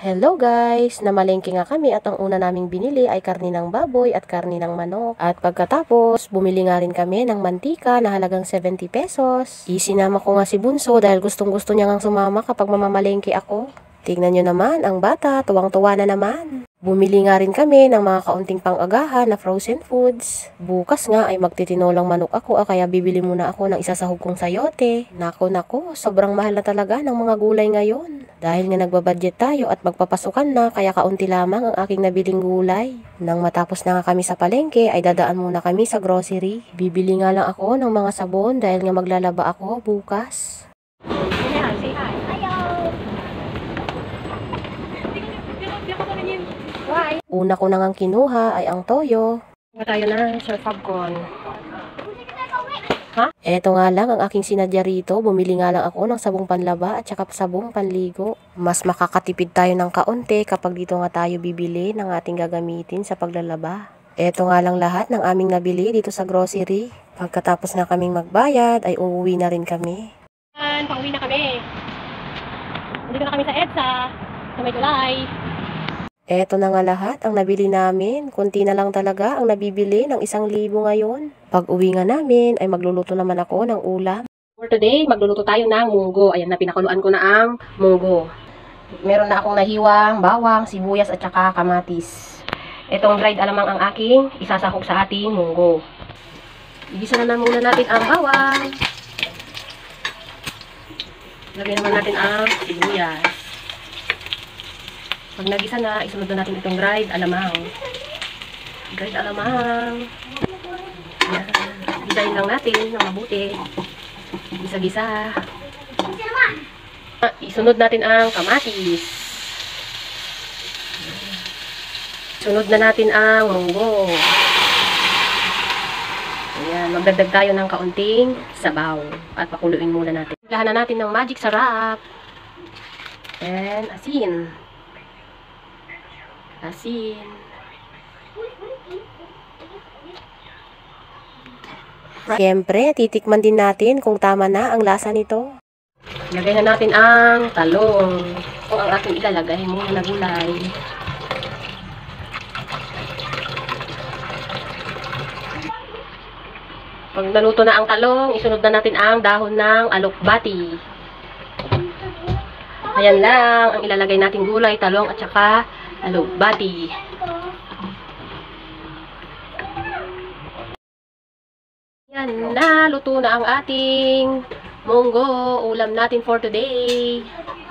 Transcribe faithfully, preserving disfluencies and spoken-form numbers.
Hello guys! Namalengke nga kami at ang una naming binili ay karni ng baboy at karni ng manok. At pagkatapos, bumili nga rin kami ng mantika na halagang seventy pesos. Isinama ko nga si Bunso dahil gustong gusto niya nga sumama kapag mamamalengke ako. Tingnan nyo naman, ang bata, tuwang-tuwa na naman. Bumili nga rin kami ng mga kaunting pang-agahan na frozen foods. Bukas nga ay magtitinolang manok ako ah, kaya bibili muna ako ng isasahog kong sayote. Nako nako, sobrang mahal na talaga ng mga gulay ngayon. Dahil nga nagbabudget tayo at magpapasukan na kaya kaunti lamang ang aking nabiling gulay. Nang matapos na nga kami sa palengke ay dadaan muna kami sa grocery. Bibili nga lang ako ng mga sabon dahil nga maglalaba ako bukas. Say hi, say hi. Una ko nang kinuha ay ang toyo. Ba tayo na, Sir Fabcon. Ha? Eto nga lang ang aking sinadya rito. Bumili nga lang ako ng sabong panlaba at saka sabong panligo. Mas makakatipid tayo ng kaunti kapag dito nga tayo bibili ng ating gagamitin sa paglalaba. Eto nga lang lahat ng aming nabili dito sa grocery. Pagkatapos na kaming magbayad ay uuwi na rin kami. And pauwi na kami. Dito na kami sa EDSA, sa May Tulay. Eto na nga lahat ang nabili namin. Kunti na lang talaga ang nabibili ng isang libo ngayon. Pag uwi nga namin ay magluluto naman ako ng ulam. For today, magluluto tayo ng munggo. Ayan na, pinakuluan ko na ang munggo. Meron na akong nahiwang bawang, sibuyas at saka kamatis. Itong dried alamang ang aking isasahog sa ating munggo. Igisa na, na muna natin ang bawang. Lagyan naman natin ang sibuyas. Pag nagisa na, isunod na natin itong dried alamang. Dried alamang. Ayan. Gisahin lang natin ng mabuti. Gisa-gisa. Isunod natin ang kamatis. Sunod na natin ang munggo. Ayan, magdagdag tayo ng kaunting sabaw. At pakuluin muna natin. Lahan na natin ng magic sarap. And asin. Asin. Siyempre, titikman din natin kung tama na ang lasa nito. Lagay na natin ang talong. O ang ating ilalagay muna na gulay. Pag naluto na ang talong, isunod na natin ang dahon ng alokbati. Ayan lang ang ilalagay nating gulay, talong at saka alokbati. Yan na, luto na ang ating munggo, ulam natin for today.